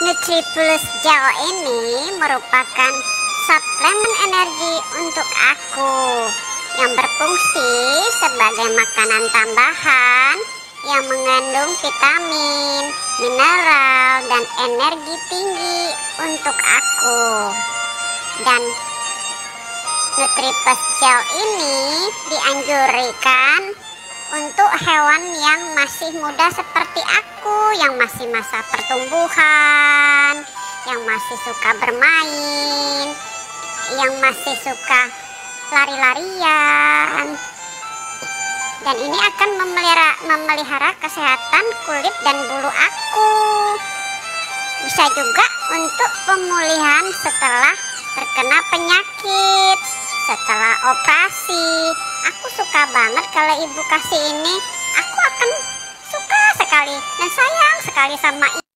Nutri Plus Gel ini merupakan suplemen energi untuk aku yang berfungsi sebagai makanan tambahan yang mengandung vitamin, mineral, dan energi tinggi untuk aku. Dan Nutri Plus Gel ini dianjurkan untuk hewan yang masih muda seperti aku, yang masih masa pertumbuhan, yang masih suka bermain, yang masih suka lari-larian. Dan ini akan memelihara kesehatan kulit dan bulu aku. Bisa juga untuk pemulihan setelah terkena penyakit, setelah operasi. Aku suka banget kalau ibu kasih ini. Aku akan suka sekali dan sayang sekali sama ibu.